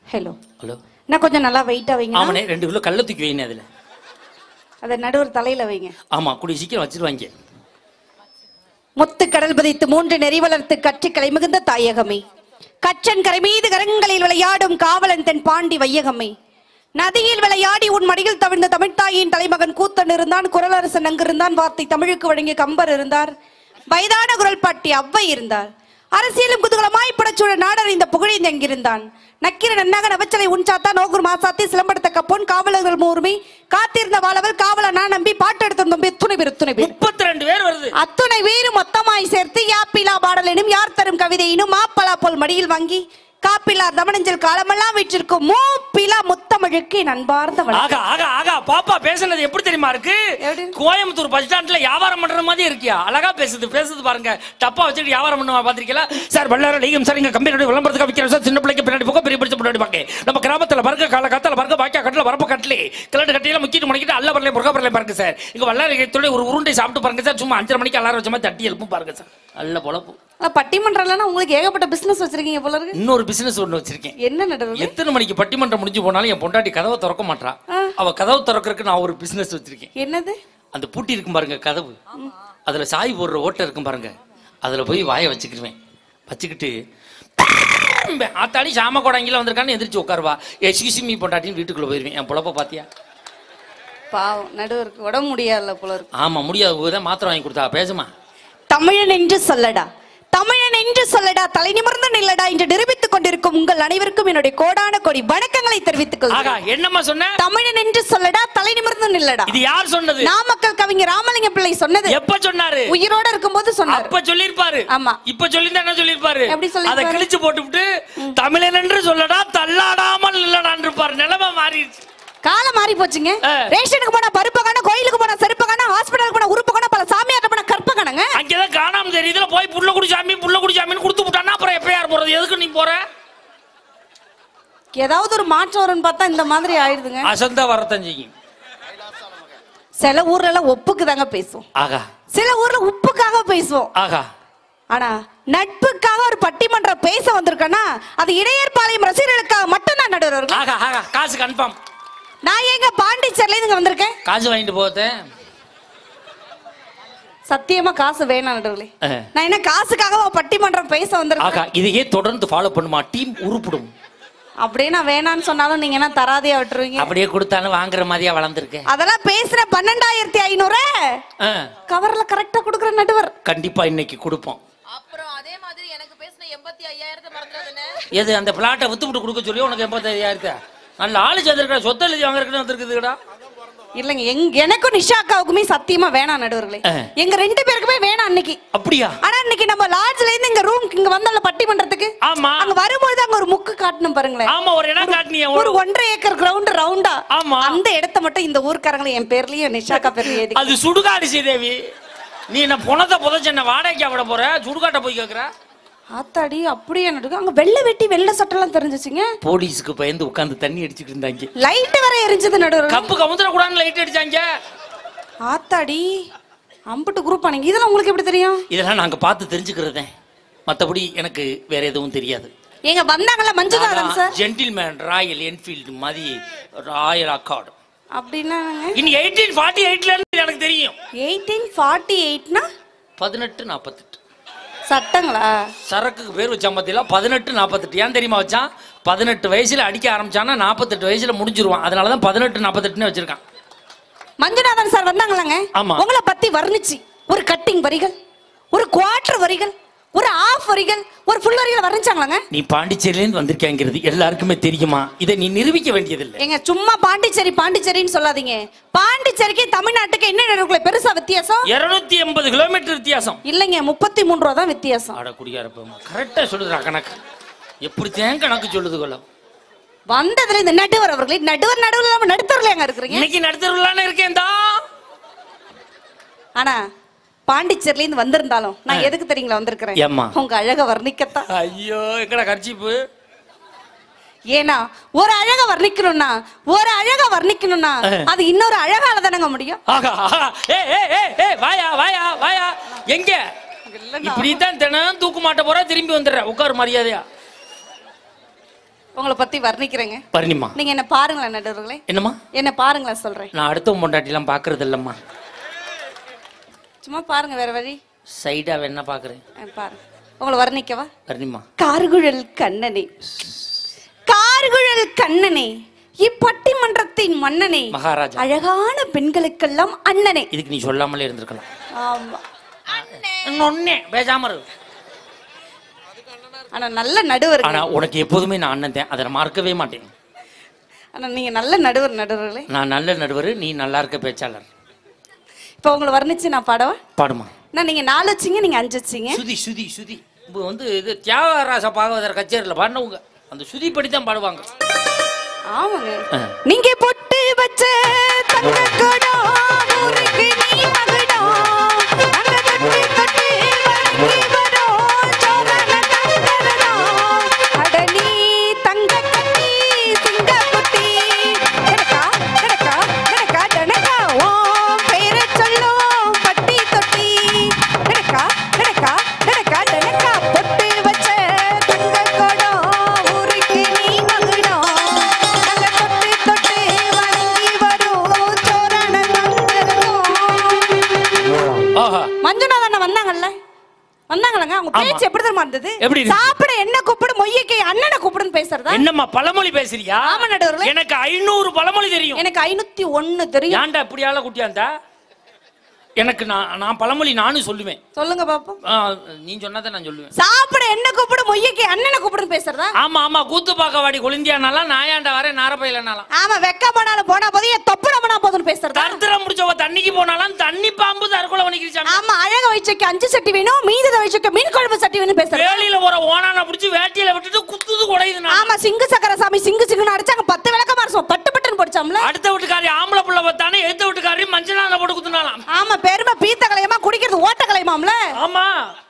Hello hello. நான் கொஞ்சம் நல்லா வெயிட்டா வைங்க. ஆமாண்ணே 2 கிலோ கல்ல தூக்கி வைங்க அதுல. அத நடுவர் தலையில வைங்க. ஆமா கூடிய சீக்கிரம் வச்சிருவாங்க. முத்து கடல் பதித்து 3 நெறி வளர்த்து கற்றுக்களை மிகுந்த தாயகமே, கற்றன் கரை மீது கரங்களில் விளையாடும் காவலன் தென் பாண்டி வையகமே, நதியில் விளையாடி உன் மடியில் தவிழ்ந்த தமிழ்த்தாயின் தலைமகன் கூத்தன் இருந்தான், குரலரசன் அங்கிருந்தான், வார்த்தை தமிழுக்கு வழங்கிய கம்பர் இருந்தார், வயதான குரல் பாட்டி அவ்வை இருந்தார், அரசியலும் குதூகலமாய் படச்சூழ நாடறிந்த புகழிந்து எங்கிருந்தான், நக்கிர நன்னாக நவச்சலை உன்சாத்தா நோகுர் மாசாத்தி சிலம்படுத்த கப்போன் காவலர்கள் மூர்மி காத்திருந்த வாழவல் காவல நான் நம்பி பாட்டு எடுத்து நம்பி துணை பேர் 32 பேர் வருது. அத்துணை வீரும் மொத்தமாய் சேர்த்து யாப்பிலா பாடலினும் யார் தரும் கவிதையினும் மாப்பலா போல் மடியில் வாங்கி காப்பிலார் தமனஞ்சல் காலமெல்லாம் வீற்றிருக்கும் மூப்பிலா முத்தமிழுக்கு நண்பார்ந்த பாப்பா பேசுனது எப்படி தெரியுமா இருக்கு? கோயம்புத்தூர் பஸ் ஸ்டாண்ட்ல வியாபாரம் பண்ற மாதிரி இருக்கியா? அழகா பேசுது பாருங்க. டப்பா வச்சுட்டு வியாபாரம் பண்ணுவா பாத்திருக்கீங்களா சார்? வல்லார லைகம் சார், இங்க கம்பெனியோட விளம்பரத்துக்கு விற்கிறோம் சார். சின்ன பிள்ளைக்கு பின்னாடி போக பெரிய பிடிச்ச முன்னாடி பாக்க நம்ம கிராமத்துல பறக்க கால காத்தால பறக்க பாக்கியா கட்டல வரப்ப கட்டலே கிளட்டு கட்டியில முக்கிட்டு முடக்கிட்டு அல்ல வரல முருகா வரல பாருங்க சார். இங்க வல்லார ஒரு உருண்டை சாப்பிட்டு பாருங்க சார். சும்மா 5:30 மணிக்கு அலாரம் வச்ச மாதிரி தட்டி எழுப்பும் பாருங்க சார். நல்ல பொழப்பு. பட்டிமன்றம்லாம் உங்களுக்கு ஏகப்பட்ட பிசினஸ் வச்சிருக்கீங்க போல இருக்கு. இன்னொரு பிசினஸ் ஒண்ணு வச்சிருக்கேன். என்ன நடுவுல? எத்தனை மணிக்கு பட்டிமன்றம் முடிஞ்சு போனாலும் என் பொண்டாட்டி கதவை திறக்க மாட்டா. அவ கதவு திறக்கிறதுக்கு நான் ஒரு பிசினஸ் வச்சிருக்கேன். என்னது? அந்த பூட்டி இருக்கும் பாருங்க கதவு, அதுல சாய் போடுற ஓட்டை இருக்கும் பாருங்க, அதுல போய் வாயை வச்சுக்கிடுவேன். வச்சுக்கிட்டு ஆத்தாடி சாம கோடாங்கில வந்திருக்கான்னு எந்திரிச்சு உட்காருவா. எக்ஸ்கியூஸ் மீ பொண்டாட்டின்னு வீட்டுக்குள்ள போயிருவேன். என் பொழப்ப பாத்தியா? பாவம் நடுவருக்கு உடம்பு முடியாதுல போல இருக்கு. ஆமா முடியாது. மாத்திரம் வாங்கி கொடுத்தா பேசுமா. தமிழன் என்று சொல்லடா, தமிழன் என்று சொல்லடா, தலை நிமிர்ந்து நில்லடா என்று நிரூபித்துக் கொண்டிருக்கும் உங்கள் அனைவருக்கும் என்னுடைய கோடான கோடி வணக்கங்களை தெரிவித்துக் கொள்கிறேன். என்னம்மா சொன்ன? தமிழன் என்று சொல்லடா, தலை நிமிர்ந்து நில்லடா. இது யார் சொன்னது? நாமக்கல் கவிஞர் ராமலிங்க பிள்ளை சொன்னது. எப்ப சொன்னாரு? உயிரோட இருக்கும்போது சொன்னாரு. அப்ப சொல்லிருப்பாரு. ஆமா. இப்ப சொல்லிருந்தா என்ன சொல்லிருப்பாரு? எப்படி சொல்லிருப்பாரு? அத கிழிச்சு போட்டுவிட்டு தமிழன் என்று சொல்லடா தள்ளாடாமல் நில்லடான்னு இருப்பாரு. நிலைமை மாறிடுச்சு. காலம் மாறி போச்சுங்க. ரேஷனுக்கு போனா பருப்பு காண, கோயிலுக்கு போனா செருப்பு காண, ஹாஸ்பிடலுக்கு போனா உறுப்பு காண, பல சாமியார்ட்ட போனா கற்ப காணங்க. அங்கதான் காணாம தெரியுதுல. போய் புள்ள குடிச்சாமின்னு கொடுத்து விட்டானா அப்புறம் எப்ப யார் போறது? எதுக்கு நீ போற? ஏதாவது ஒரு மாற்றம் வரும்னு பார்த்தா இந்த மாதிரி ஆயிடுதுங்க. அசந்தா வரத்தான் செய்யும். சில ஊர்ல எல்லாம் ஒப்புக்கு தாங்க பேசுவோம். ஆகா. சில ஊர்ல உப்புக்காக பேசுவோம். ஆகா. ஆனா நட்புக்காக ஒரு பட்டிமன்றம் பேச வந்திருக்கேன்னா அது இடையர்பாளையம் ரசிகர்களுக்காக மட்டும்தான் நடுவர். ஆகா ஆகா. காசு கன்ஃபார்ம். நான் எங்க பாண்டிச்சேரில இருந்து வந்திருக்கேன். காசு வாங்கிட்டு போதேன். சத்தியமா காசு வேணாம் நடுவுல. நான் என்ன காசுக்காக பட்டிமன்றம் பேச வந்திருக்கேன். ஆகா. இதையே தொடர்ந்து ஃபாலோ பண்ணுமா டீம் உருப்பிடும். அப்படியே நான் வேணான்னு சொன்னாலும் நீங்க என்ன தராதையா விட்டுருவீங்க? அப்படியே கொடுத்தாலும் வாங்குற மாதிரியா வளர்ந்துருக்கு. அதெல்லாம் பேசுற 12,500 கவர்ல கரெக்டா கொடுக்குற நடுவர். கண்டிப்பா இன்னைக்கு கொடுப்போம். அப்புறம் அதே மாதிரி எனக்கு பேசின 85,000 மறந்துடாதே. எது அந்த பிளாட்டை வித்துவிட்டு கொடுக்க சொல்லி உனக்கு 85,000 நல்ல ஆளு சேர்ந்துருக்கா. சொத்தை எழுதி வாங்குறதுன்னு வந்திருக்குதுடா. இல்லங்க எனக்கும் நிஷாக்காவுக்குமே சத்தியமா வேணாம் நடுவர்களே. எங்க 2 பேருக்குமே வேணாம் அன்னைக்கு. அப்படியா? ஆனா இன்னைக்கு நம்ம லாட்ஜ்ல இருந்து இங்க ரூம் இங்க வந்தல பட்டிமன்றத்துக்கு. ஆமா. அங்க வரும்போது அங்க ஒரு முக்கு காட்டணும் பாருங்களேன். ஆமா ஒரு இடம் காட்டுனியே. ஒரு 1.5 ஏக்கர் கிரவுண்ட் ரவுண்டா. ஆமா. அந்த இடத்தை மட்டும் இந்த ஊர்க்காரங்களே என் பேர்லயும் நிஷாக்கா பேர்லயும் எழுதி. அது சுடுகாடு ஸ்ரீதேவி. நீ என்ன புனத்தை புதைச்ச வாடகைக்கு விட போற? சுடுகாட்டை போய் கேக்குற? ஆத்தாடி அப்படியே நடுக்கு. அங்க வெள்ளை வெட்டி வெள்ளை சட்டெல்லாம் தெரிஞ்சிச்சுங்க. போலீஸ்க்கு பயந்து உட்கார்ந்து தண்ணி அடிச்சிட்டு இருந்தாங்க. லைட் வர எரிஞ்சது நடுவர். கப்பு கமுந்திர கூடாதுன்னு லைட் அடிச்சாங்க. ஆத்தாடி அம்புட்டு குரூப் ஆனீங்க. இதெல்லாம் உங்களுக்கு எப்படி தெரியும்? இதெல்லாம் நாங்க பார்த்து தெரிஞ்சுக்கிறதே. மத்தபடி எனக்கு வேற எதுவும் தெரியாது. எங்க வந்தாங்கல Manjunathan sir. Gentleman Royal Enfield மாதிரி ராயல் அக்கார்ட். அப்படின்னா இனி 1848ல இருந்து எனக்கு தெரியும். 1848னா 1848 சட்டங்களா? சரக்குக்கு பேர் வச்சான் பாத்தீங்களா? 1848. ஏன் தெரியுமா வச்சான்? 18 வயசுல அடிக்க ஆரம்பிச்சானா 48 வயசுல முடிஞ்சிருவான். அதனாலதான் 1848 வச்சிருக்கான். மஞ்சுநாதன் சார் வந்தாங்களாங்க. உங்களை பத்தி வர்ணிச்சு ஒரு கட்டிங் வரிகள், ஒரு குவார்டர் வரிகள், ஒரு ஆஃப் வரிகள், ஒரு ஃபுல் வரிகள் வர்ணிச்சாங்களாங்க. நீ பாண்டிச்சேரியில இருந்து வந்திருக்கேங்கிறது எல்லாருக்குமே தெரியுமா? இதை நீ நிரூபிக்க வேண்டியதில்லை. எங்க சும்மா பாண்டிச்சேரின்னு சொல்லாதீங்க. பாண்டிச்சேரிக்கு தமிழ்நாட்டுக்கு என்ன நடக்குள்ள பெருசா வித்தியாசம்? 280 கிலோமீட்டர் வித்தியாசம். இல்லைங்க 33 ரூபா தான் வித்தியாசம். அட குடியாரப்பா கரெக்டா சொல்லுதுடா கணக்கு. எப்படித்தான் கணக்கு சொல்லுது கொள்ள வந்ததுல இந்த நடுவர் அவர்களே. நடுவர் நம்ம நடுத்தரல எங்க இருக்கிறீங்க? இன்னைக்கு நடுத்தரலான்னு இருக்கேன் தான். ஆனா பாண்டிச்சேரில இருந்து வந்திருந்தாலும் நான் எதுக்கு தெரியுங்களா வந்திருக்கிறேன்? உங்க அழக வர்ணிக்கத்தான். ஐயோ எங்கடா கர்ச்சீப்பு. ஏன்னா ஒரு அழக வர்ணிக்கணும்னா அது இன்னொரு அழகால தானங்க முடியும். வாயா வாயா வாயா. எங்க இப்படித்தான் தினம் தூக்கு மாட்ட போற திரும்பி வந்துடுற. உட்காரு மரியாதையா. உங்களை பத்தி வர்ணிக்கிறேங்க. பரணிமா நீங்க என்ன பாருங்களேன் நடுவர்களே. என்னம்மா? என்ன பாருங்களேன் சொல்றேன். நான் அடுத்த பொண்டாட்டி எல்லாம் பாக்குறது இல்லம்மா. சும்மா பாருங்க, வேற வழி. சைடா என்ன பாக்குறேன் பாருங்க. உங்களை வர்ணிக்கவா? பரணிமா. கார்குழல் கண்ணனே, கார்குழல் கண்ணனே, இப்பட்டிமன்றத்தின் மன்னனே, மகாராஜா, அழகான பெண்களுக்கெல்லாம் அண்ணனே. இதுக்கு நீ சொல்லாமலே இருந்திருக்கலாம். ஆமா ஒன்னே பேசாம இரு. ஆனா நல்ல நடுவர். ஆனா உனக்கு எப்போதுமே நான் அண்ணன் தான், அதை நான் மறக்கவே மாட்டேன். ஆனா நீங்க நல்ல நடுவர். நடுவர்களே, நான் நல்ல நடுவர், நீ நல்லா இருக்க பேச்சாளர். இப்ப உங்களை வர்ணிச்சு நான் பாடவா? பாடுமா. நான் நீங்க 4 வச்சீங்க, நீங்க 5 வச்சீங்க. சுதி சுதி சுதி. இப்போ வந்து இது தியாகராச பாகவதர் கச்சேரியில் பாடினவங்க அந்த சுதி படி தான் பாடுவாங்க. ஆமாங்க. நீங்க பொட்டு வச்ச தங்க குடம் ஊருக்கு நீ மகுடம், அங்க தொட்டு தொட்டு வணங்கி வரோம் சோரன தங்கரதம், அட நீ தங்க கட்டி சிங்க குட்டி, கடக்கா கடக்கா கடக்கா டனக்கா ஓம் பேரை சொல்லும் பட்டி தொட்டி, கடக்கா கடக்கா கடக்கா டனக்கா பொட்டு வச்ச தங்க குடம் ஊருக்கு நீ மகுடம், மஞ்சுநாதன் வந்தாங்கல்ல, வந்தாங்களங்க. அவங்க பேச்சு எப்படி தெரியுமா இருந்தது? சாப்பிட என்ன கூப்பிடு, மொய்யக்கு அண்ணனை கூப்பிடுன்னு பேசுறதா? என்னம்மா பழமொழி பேசுறியா? ஆமா நடுவர்களே, எனக்கு 500 பழமொழி தெரியும். எனக்கு 501 தெரியும். ஏன்டா இப்படி ஆள குட்டியாந்தா? எனக்கு நான் பழமொழி நானும் சொல்லுவேன். சொல்லுங்க பாப்போம். நீ சொன்னதை நான் சொல்லுவேன். சாப்பிட என்ன கூப்பிடு, மொய்யக்கு அண்ணனை கூப்பிடுன்னு பேசுறதா? ஆமா ஆமா. கூத்து பாக்க வாடி கொளிந்தியானாலாம் நான் ஏன்டா வரேன் நாரப்பையிலனாலாம். ஆமா. வெக்க போனாலும் போனா போதும், என் தொப்புல போனா போதுன்னு பேசுறதா? கருத்தர முடிச்சவ தண்ணிக்கு போனாலும் தண்ணி பாம்பு தற்கொலை பண்ணிக்கிச்சாங்க. ஆமா. அழக வயிற்றுக்கு 5 சட்டி வேணும், மீதி வயிற்றுக்கு மீன் குழம்பு சட்டி வேணும் பேசுறதா? வேலியில ஒரு ஓனான பிடிச்சி வேட்டியில விட்டுட்டு குத்துது குடையுது. ஆமா. சிங்கு சக்கர சாமி சிங்கு சிங்குன்னு அடிச்சாங்க, 10 விளக்க மாறும் பட்டு பட்டுன்னு படிச்சாம்ல. அடுத்த வீட்டுக்காரி ஆம்பளை புள்ள பார்த்தானே, எடுத்த வீட்டுக்காரி மஞ்சளான போட்டு குத்துனாலாம். ஆமா. பெருமை பீத்த கலையமா, குடிக்கிறது ஓட்ட கலையமாம்ல. ஆமா.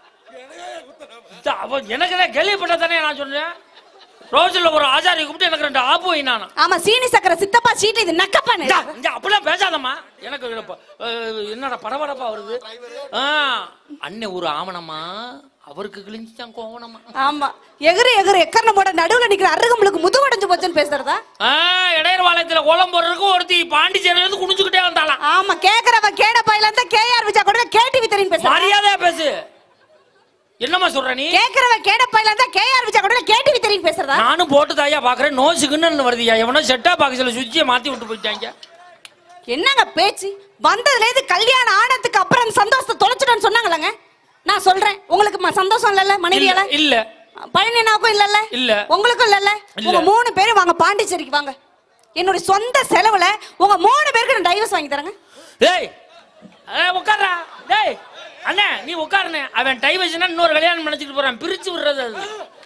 எனக்கு கேள்விப்பட்டதானே நான் சொன்னேன். ரோஜில் ஒரு ஆச்சாரியை கூப்பிட்டு எனக்கு 2 ஆப்பு வைனானா. ஆமா. சீனி சக்கர சித்தப்பா சீட்டு இது நக்கப்பானே. அப்படிலாம் பேசாதம்மா. எனக்கு என்னடா படபடப்பா வருது. அண்ணன் ஒரு ஆமணமா, அவருக்கு கிழிஞ்சிச்சான் கோவணமா. ஆமா. எகிரி எகிரி எக்கர்ன போட நடுவுல நிக்கிற அருகம்புலுக்கு முதுவடைஞ்சு போச்சுன்னு பேசுறதா? இடையர் வாளையத்துல கோலம் போடுறதுக்கு ஒருத்தி பாண்டிச்சேரியில இருந்து குனிஞ்சுக்கிட்டே வந்தாலாம். ஆமா. கேக்குறவன் கேட பையில இருந்து கேஆர் விஜா கூட கேடிவி தெரியும் பேசுற. மரியாதையா பேசு. என்னம்மா சொல்ற நீ? கேக்குறவன் கேட பையில இருந்து கேஆர் விஜா கூட கேடிவி தெரியும் பேசுறதா? நானும் போட்டு தாயா பாக்குறேன். நோசுக்குன்னு வருதுயா. எவனோ செட்டா பாக்ஸ்ல சுவிட்சை மாத்தி விட்டு போயிட்டாங்க. என்னங்க பேச்சு? வந்ததுல இருந்து கல்யாணம் ஆனதுக்கு அப்புறம் சந்தோஷத்தை தொலைச்சிட்டோன்னு சொன்னாங்களாங்க. நான் சொல்றேன், உங்களுக்கு சந்தோஷம் இல்லல்ல மனைவியால? இல்ல. பழனினாக்கும் இல்லல்ல? இல்ல. உங்களுக்கும் இல்லல்ல? உங்க 3 பேரும் வாங்க பாண்டிச்சேரிக்கு வாங்க. என்னோட சொந்த செலவுல உங்க 3 பேருக்கு நான் டைவர்ஸ் வாங்கி தரேங்க. டேய் உட்கார்றா. டேய் அண்ணே நீ உட்காருனே. அவன் டைவர்ஸ்னா இன்னொரு கல்யாணம் நினைச்சிட்டு போறான். பிரிச்சு விடுறது அது.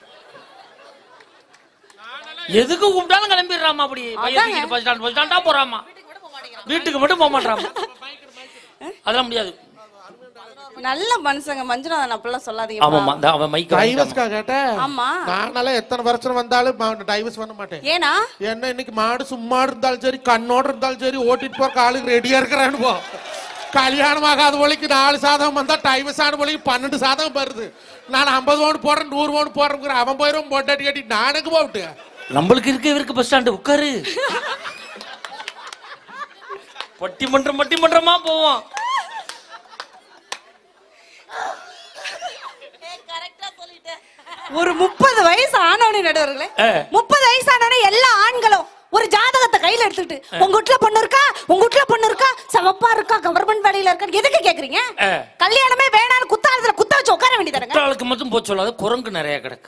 எதுக்கு கூப்பிட்டாலும் கிளம்பிடுறாமா. அப்படி பையன் பஸ் ஸ்டாண்டா போறாமா. வீட்டுக்கு மட்டும் போக மாட்டாமா. அதெல்லாம் முடியாது. நல்ல மனுஷங்க. மஞ்சுநாதன் அப்படிலாம் சொல்லாதீங்க. ஆமாமா. அவன் மைக் டைவர்ஸ்க்கா கேட்ட? ஆமா. நானால எத்தனை வருஷம் வந்தாலும் டைவர்ஸ் பண்ண மாட்டேன். ஏனா என்ன இன்னைக்கு மாடு சும்மா இருந்தாலும் சரி, கண்ணோட இருந்தாலும் சரி, ஓட்டிட்டு போற ஆளுக்கு ரெடியா இருக்கிறான்னு போ. கல்யாணம் ஆகாத போலிக்கு 4 சாதகம் வந்தா டைவர்ஸ் ஆன போலிக்கு 12 சாதகம் வருது. நான் 50 பவுன் போடுறேன், 100 பவுன் போடுறேன். அவன் போயிரும் போட்டாட்டி கட்டி நானுக்கு போட்டு. நம்மளுக்கு இவருக்கு பஸ் ஸ்டாண்டு உட்காரு. பட்டிமன்றமா போவோம். ஒரு 30 வயசு ஆனவனே நடுவர்களே, 30 வயசு ஆனவனே எல்லா ஆண்களும் ஒரு ஜாதகத்தை கையில எடுத்துட்டு உங்க வீட்டுல பொண்ணு இருக்கா, உங்க வீட்டுல பொண்ணு இருக்கா, சவப்பா இருக்கா, கவர்மெண்ட் வேலையில இருக்கா, எதுக்கு கேக்குறீங்க? கல்யாணமே வேணான்னு குத்தாலத்துல குத்த வச்சு உட்கார வேண்டியதானங்க. குத்தாலுக்கு மட்டும் போய் சொல்லாத. குரங்கு நிறைய கிடக்கு,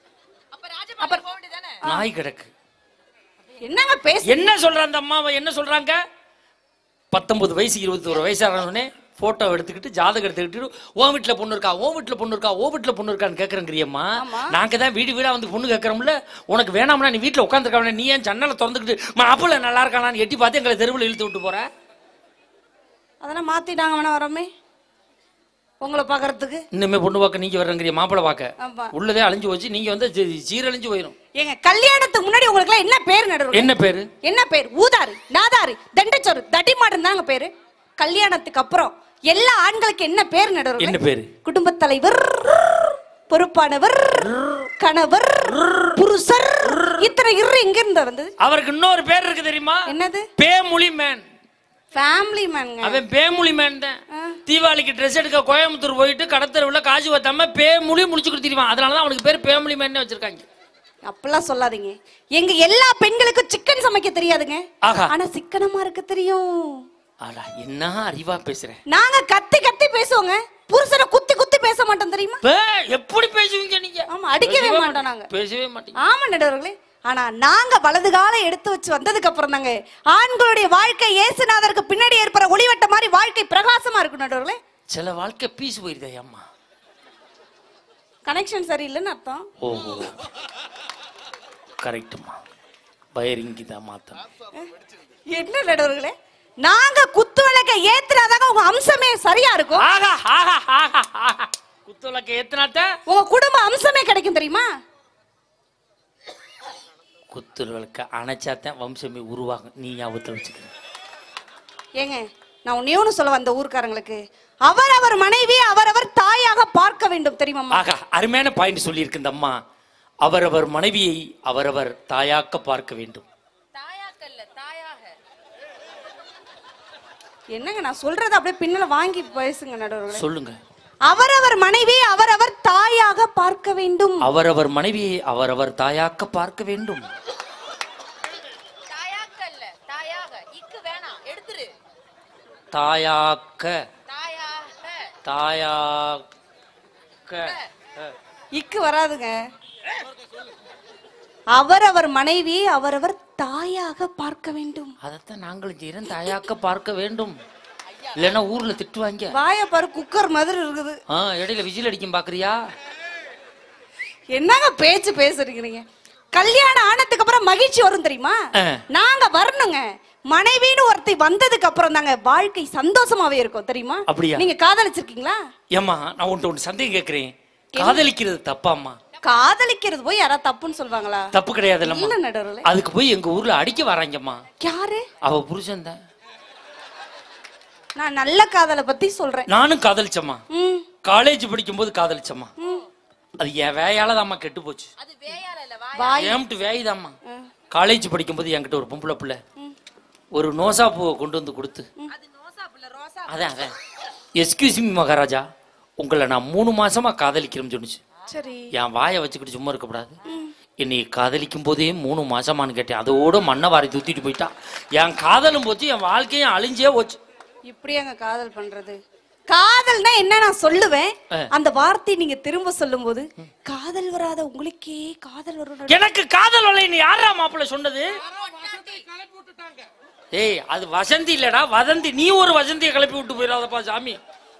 நாய் கிடக்கு. என்னங்க பேச என்ன சொல்ற அந்த அம்மாவை? என்ன சொல்றாங்க? 19 வயசு 21 வயசு ஆனவனே போட்டோ எடுத்துக்கிட்டு ஜாதகம் எடுத்துக்கிட்டு ஓ வீட்டுல பொண்ணு இருக்கா, ஓ வீட்டுல பொண்ணு இருக்கா, ஓ வீட்டுல பொண்ணு இருக்கான்னு கேக்குறேங்கிறியம்மா. நாங்க தான் வீடு வீடா வந்து பொண்ணு கேட்கறோம்ல. உனக்கு வேணாம்னா நீ வீட்டுல உட்காந்துருக்க, நீ ஏன் ஜன்னலை திறந்துக்கிட்டு மாப்பிள்ள நல்லா இருக்கானான்னு எட்டி பார்த்து எங்களை தெருவில் இழுத்து விட்டு போற? அதெல்லாம் மாத்திட்டாங்க. வேணா வரமே உங்களை பாக்குறதுக்கு. இன்னுமே பொண்ணு பார்க்க நீங்க வர்றங்கிறிய, மாப்பிள்ள பார்க்க உள்ளதே அழிஞ்சு போச்சு. நீங்க வந்து சீரழிஞ்சு போயிடும். எங்க கல்யாணத்துக்கு முன்னாடி உங்களுக்கு எல்லாம் என்ன பேர் நடுவர்? என்ன பேரு? என்ன பேர்? ஊதாரு, நாதாரு, தண்டச்சோறு, தடிமாடுன்னு தாங்க பேரு. கல்யாணத்துக்கு அப்புறம் எல்லா ஆண்களுக்கு என்ன பேர் நடுவர்? என்ன பேரு? குடும்ப தலைவர். பொறுப்பானவர், கணவர், புருஷர், இத்தனை எங்க இருந்து வந்தது? அவருக்கு இன்னொரு பேர் இருக்கு தெரியுமா? என்னது? Family man. ஃபேமிலி மேன்ங்க. அவன் பேமுலி மேன் தான். தீபாவளிக்கு ட்ரெஸ் எடுக்க கோயம்புத்தூர் போயிட்டு கடத்தருவுல காசு வைத்தாம பேமுலி முடிச்சு கொடுத்துருவான். அதனாலதான் அவனுக்கு பேர் பேமுலி மேன் வச்சிருக்காங்க. அப்பெல்லாம் சொல்லாதீங்க. எங்க எல்லா பெண்களுக்கும் சிக்கன் சமைக்க தெரியாதுங்க. ஆகா. ஆனா சிக்கனமா இருக்க தெரியும். ஆடா என்ன அறிவா பேசுறேன். நாங்க கத்தி கத்தி பேசுவோங்க. புருஷனை குத்தி குத்தி பேச மாட்டோம் தெரியுமா? எப்படி பேசுவீங்க நீங்க? ஆமா, அடிக்கவே மாட்டோம் நாங்க. பேசவே மாட்டீங்க. ஆமா நடுவர்களே. ஆனா நாங்க வலது காலை எடுத்து வச்சு வந்ததுக்கு அப்புறம் தாங்க ஆண்களுடைய வாழ்க்கை இயேசுநாதருக்கு பின்னாடி ஏற்படுற ஒளிவட்ட மாதிரி வாழ்க்கை பிரகாசமா இருக்கும் நடுவர்களே. சில வாழ்க்கை பீஸ் போயிருதே அம்மா. கனெக்ஷன் சரியில்லைன்னு அர்த்தம். ஓஹோ, கரெக்ட்மா. வயரிங் தான் மாத்தம். என்ன நடுவர்களே, நாங்க குத்து விளக்க ஏத்துனாதாங்க உங்க அம்சமே சரியா இருக்கும். ஆஹா ஆஹா ஆஹா ஆஹா. குத்து விளக்க ஏத்துனாத்த உங்க குடும்ப அம்சமே கிடைக்கும் தெரியுமா? குத்து விளக்க அணைச்சாத்தான் வம்சமே உருவாகும். நீ ஞாபகத்தில் வச்சுக்க. ஏங்க, நான் ஒன்னே ஒண்ணு சொல்ல வந்த ஊர்க்காரங்களுக்கு, அவரவர் மனைவி அவரவர் தாயாக பார்க்க வேண்டும் தெரியுமா? ஆகா, அருமையான பாயிண்ட் சொல்லி இருக்கு இந்த அம்மா. அவரவர் மனைவியை அவரவர் தாயாக்க பார்க்க வேண்டும். தாயாக்கல்ல, தாயாக. என்னங்க நான் சொல்றத அப்படியே பின்னால வாங்கி பேசுங்க நடுவர்களே. சொல்லுங்க. அவரவர் மனைவி அவரவர் தாயாக பார்க்க வேண்டும். அவரவர் மனைவியை அவரவர் தாயாக்க பார்க்க வேண்டும். தாயாக்கல்ல, தாயாக. இக்கு வேணாம், எடுத்துரு. தாயாக்க. தாயாக. தாயாக்க. இக்கு வராதுங்க. அவரவர் மனைவி அவரவர் தாயாக பார்க்க வேண்டும். அதத்தான் நாங்களும் செய்யறோம். தாயாக்க பார்க்க வேண்டும். இல்லைன்னா ஊர்ல திட்டுவாங்க. வாய பாரு, குக்கர் மாதிரி இருக்குது. இடையில விசில் அடிக்கும் பாக்குறியா? என்னங்க பேச்சு பேசுறீங்க? கல்யாணம் ஆனதுக்கு அப்புறம் மகிழ்ச்சி வரும் தெரியுமா? நாங்க வரணுங்க. மனைவின்னு ஒருத்தி வந்ததுக்கு அப்புறம் தாங்க வாழ்க்கை சந்தோஷமாவே இருக்கும் தெரியுமா? அப்படியா? நீங்க காதலிச்சிருக்கீங்களா? ஏம்மா, நான் ஒன்று சந்தேகம் கேட்கிறேன். காதலிக்கிறது தப்பாம்மா? காதலிக்கிறது போய் யாராவது தப்புன்னு சொல்வாங்களா? தப்பு கிடையாது. இல்ல நடுவர்களே. அதுக்கு போய் எங்க ஊர்ல அடிக்க வராங்கம்மா. யாரு? அவ புருஷன் தான். நான் நல்ல காதலை பத்தி சொல்றேன். நானும் காதலிச்சம்மா. காலேஜ் படிக்கும் போது காதலிச்சம்மா. அது என் வேயால தாம்மா கெட்டு போச்சு. அது வேயால இல்ல, வாய். ஏம்ட்டு வேய்தாம்மா. காலேஜ் படிக்கும் போது என்கிட்ட ஒரு பொம்பளை பிள்ளை ஒரு நோசா பூவை கொண்டு வந்து கொடுத்து, அது நோசா புள்ள, ரோசா. அதான் எஸ்கியூஸ் மீ மகாராஜா, உங்களை நான் 3 மாசமா காதலிக்கிறேன்னு சொன்னிச்சு. சரி. என் வாயை வச்சுக்கிட்டு சும்மா இருக்கக்கூடாது. என்னை காதலிக்கும் போதே 3 மாசமானு கேட்டேன். அதோட மண்ணை வாரி தூத்திட்டு போயிட்டா. என் காதலும் போச்சு, என் வாழ்க்கையும் அழிஞ்சே போச்சு. இப்படியாங்க காதல் பண்றது? காதல்னா என்ன நான் சொல்லுவேன். அந்த வார்த்தை நீங்க திரும்ப சொல்லும் போது காதல் வராத உங்களுக்கே காதல் வரும். எனக்கு காதல் வரலை. நீ யாரா மாப்பிள்ள சொன்னது? ஏய், அது வசந்தி இல்லடா, வதந்தி. நீ ஒரு வசந்தியை கிளப்பி விட்டு போயிடாதப்பா சாமி.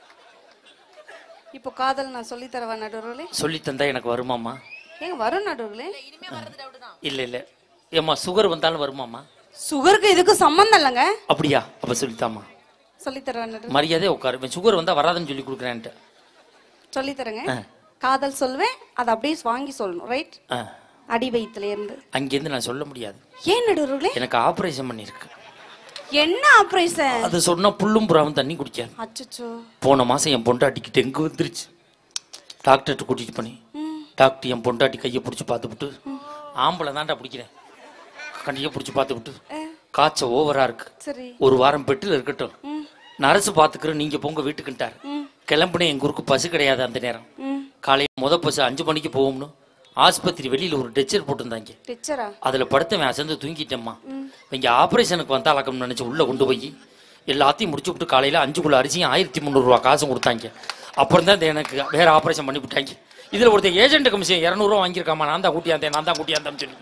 இப்போ காதல் நான் சொல்லி தரவா நடுவர்களே? சொல்லி தந்தா எனக்கு வருமாமா? ஏங்க வரும் நடுவர்களே. இனிமே வரது டவுட் தான். இல்ல இல்ல ஏமா, சுகர் வந்தாலும் வருமாமா? சுகருக்கு இதுக்கு சம்பந்தம் இல்லைங்க. அப்படியா? அப்ப சொல்லித்தாமா. சொல்லி தரவா? மரியாதை உட்காரு. சுகர் வந்தா வராதுன்னு சொல்லி கொடுக்குறேன்ட்டு சொல்லி தரேங்க. காதல் சொல்வேன், அதை அப்படியே வாங்கி சொல்லணும். ரைட்? அடி வயித்துல இருந்து. அங்கிருந்து நான் சொல்ல முடியாது. ஏன் நடுவர்களே? எனக்கு ஆபரேஷன் பண்ணிருக்கு. என்ன ஆபரேஷன்? அது சொன்னா புல்லும் புறாவும் தண்ணி குடிக்காது. அச்சச்சோ. போன மாசம் என் பொண்டாட்டிக்கு டெங்கு வந்துருச்சு. டாக்டர்கிட்ட கூட்டிட்டு பண்ணி, டாக்டர் என் பொண்டாட்டி கையை பிடிச்சி பார்த்துவிட்டு, ஆம்பளை தாண்டா பிடிக்கிறேன், கையை பிடிச்சி பார்த்துவிட்டு, காய்ச்சல் ஓவரா இருக்கு, சரி 1 வாரம் பெட்டில் இருக்கட்டும், நர்ஸ் பாத்துக்கிறேன், நீங்க போங்க வீட்டுக்குட்டார். கிளம்புனே. எங்க ஊருக்கு பஸ் கிடையாது அந்த நேரம். காலையில் பஸ் 5 மணிக்கு போகும்னு ஆஸ்பத்திரி வெளியில ஒரு டெச்சர் போட்டிருந்தாங்க. அதுல படுத்தவன் அசந்து தூங்கிட்டேம்மா. இங்க ஆபரேஷனுக்கு வந்தா அழகம்னு நினைச்சு உள்ள கொண்டு போய் எல்லாத்தையும் முடிச்சு விட்டு காலையில 5 கிலோ அரிசியும் 1300 ரூபா காசும் கொடுத்தாங்க. அப்புறம் தான் எனக்கு வேற ஆபரேஷன் பண்ணி விட்டாங்க. இதுல ஒருத்தர் ஏஜென்ட் கமிஷன் 200 ரூபா வாங்கியிருக்காமா. நான் தான் கூட்டியாந்தேன், நான் தான் கூட்டியாந்தேன்னு சொல்லி.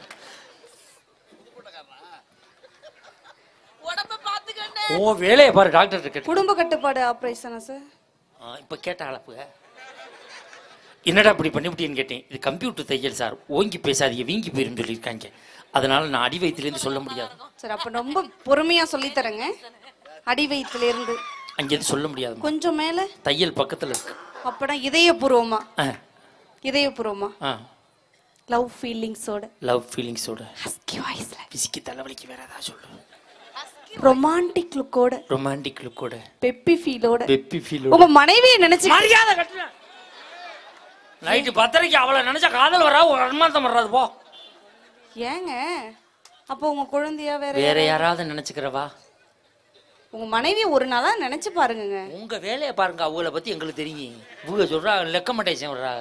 ஓ வேலையை பாரு. டாக்டர் குடும்ப கட்டுப்பாடு ஆபரேஷனா சார்? இப்ப கேட்ட அளப்பு என்னடா இப்படி பண்ணிவிட்டேன்னு கேட்டேன். இது கம்ப்யூட்டர் தையல் சார், ஓங்கி பேசாதீங்க வீங்கி போயிரும் சொல்லியிருக்காங்க. அதனால நான் அடி வயிற்றுலேருந்து சொல்ல முடியாது சார். அப்ப ரொம்ப பொறுமையா சொல்லி தரேங்க. அடி வயிற்றுல இருந்து அங்கேருந்து சொல்ல முடியாது. கொஞ்சம் மேல தையல் பக்கத்துல இருக்கு. அப்பனா இதயபூர்வமா? இதயபூர்வமா லவ் ஃபீலிங்ஸோட. லவ் ஃபீலிங்ஸோட ஹஸ்கி வாய்ஸ்ல. பிசிக்கி தலைவலிக்கு வேற ஏதாவது சொல்லு. ரொமான்டிக் லுக்கோட. ரொமான்டிக் லுக்கோட. பெப்பி ஃபீலோட. பெப்பி ஃபீலோட. உங்க மனைவியை நினைச்சு மரியாதை கட்டுற. நைட்டு 10:30 அவளை நினைச்சா காதல் வரா ஒரு அனுமானத்தம் வர்றாது போ. ஏங்க அப்போ உங்க குழந்தையா வேற யாராவது நினைச்சுக்கிறவா? உங்க மனைவி ஒரு நாளா நினைச்சு பாருங்க. உங்க வேலையை பாருங்க, அவங்கள பத்தி எங்களுக்கு தெரியும். இவங்க சொல்றா லெக்கமெண்டேஷன் வர்றா,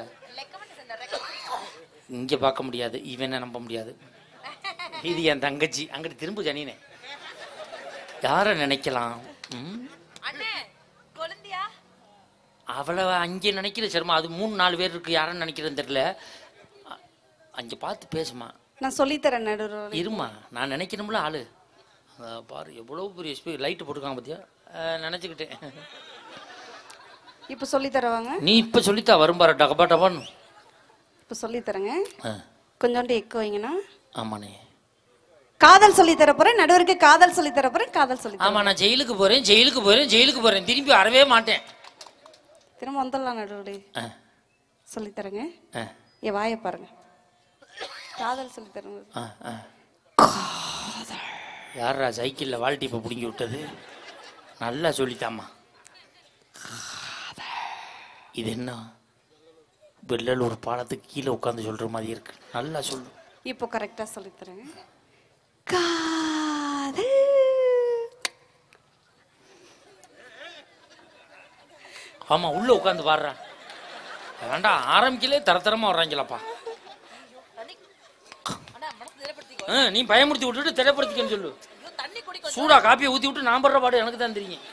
இங்க பார்க்க முடியாது, இவனை நம்ப முடியாது. இது என் தங்கச்சி, அங்கிட்டு திரும்ப ஜனீனே யார நினைக்கலாம்? அவளை அங்கே நினைக்கிற சர்மா, அது 3-4 பேர் இருக்கு, யாரும் நினைக்கிறேன்னு தெரியல. அங்க பார்த்து பேசுமா, நான் சொல்லித்தரேன் நடுவர். இருமா, நான் நினைக்கணும்ல ஆளு. பாரு எவ்வளவு பெரிய ஸ்பீ லைட் போட்டுருக்காங்க பத்தியா, நினைச்சுக்கிட்டேன். இப்ப சொல்லி தரவாங்க. நீ இப்ப சொல்லித்தா வரும் பாரு டகபா டபான்னு. இப்ப சொல்லி தரேங்க, கொஞ்சோண்டு எக்கு வைங்கண்ணா. ஆமாண்ணே, காதல் சொல்லி தர போறேன், நடுவருக்கு காதல் சொல்லி தர போறேன், காதல் சொல்லி. ஆமா, நான் ஜெயிலுக்கு போறேன், ஜெயிலுக்கு போறேன், ஜெயிலுக்கு போறேன், திரும்பி வரவே மாட்டேன். திரும்ப வந்துடலாம் நடுவரு. சொல்லி தரேங்க, என் வாயை பாருங்க. காதல் சொல்லி தரேங்க. யாரா சைக்கிள்ல வால்டிப்பை பிடுங்கி விட்டது? நல்லா சொல்லித்தாமா. இது என்ன வெள்ளல் ஒரு பாலத்துக்கு கீழே உட்காந்து சொல்ற மாதிரி இருக்கு, நல்லா சொல்லு. இப்போ கரெக்டா சொல்லி தரேங்க. காதல் ஆமா, உள்ள உட்காந்து பாடுறா. வேண்டா, ஆரம்பிக்கலே தரத்தரமா வர்றாங்களாப்பா. நீ பயமுறுத்தி விட்டுட்டு திரைப்படுத்திக்கன்னு சொல்லு. சூடா காப்பியை ஊத்தி விட்டு நான் படுற பாடு எனக்கு தான் தெரியும்.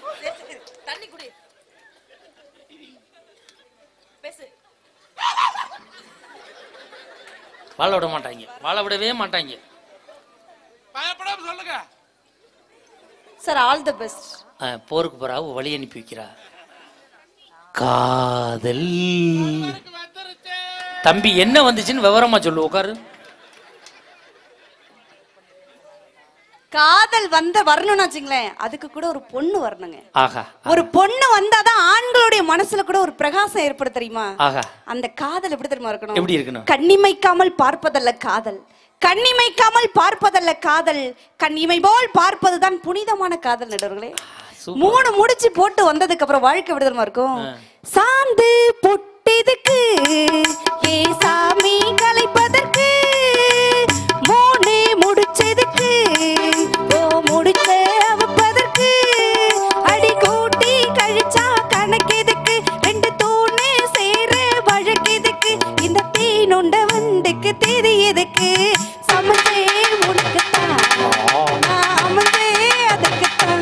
வாழ விட மாட்டாங்க, வாழ விடவே மாட்டாங்க. பயப்படாம சொல்லுங்க சார். All the best. போருக்கு போறா, வழி அனுப்பி வைக்கிறா. காதல் தம்பி என்ன வந்துச்சுன்னு விவரமா சொல்லு, உட்காரு. காதல் வரணும்னு வச்சுங்களேன், அதுக்கு கூட ஒரு பொண்ணு வரணுங்க. ஆகா, ஒரு பொண்ணு வந்தாதான் ஆண்களுடைய மனசுல கூட ஒரு பிரகாசம் ஏற்பட தெரியுமா? ஆகா, அந்த காதல் எப்படி தெரியுமா இருக்கணும்? எப்படி இருக்கணும்? கண்ணிமைக்காமல் பார்ப்பதல்ல காதல், கண்ணிமைக்காமல் பார்ப்பதல்ல காதல், கண்ணிமை போல் பார்ப்பதுதான் புனிதமான காதல். நடுவர்களே, 3 முடிச்சு போட்டு வந்ததுக்கு அப்புறம் வாழ்க்கை எப்படி தெரியுமா இருக்கும்? சாந்து பொட்டதுக்கு ஏ சாமி கலைப்பதற்கு, 3 முடிச்சதுக்கு ஓ முடிச்ச அவப்பதற்கு, அடி கூட்டி கழிச்சா கணக்கெதுக்கு, 2 தூணு சேர வழக்கெதுக்கு, இந்த தீனுண்ட வண்டுக்கு தெரியதுக்கு, சமைச்சே உனக்குத்தான் அமர்ந்தே அதுக்குத்தான்.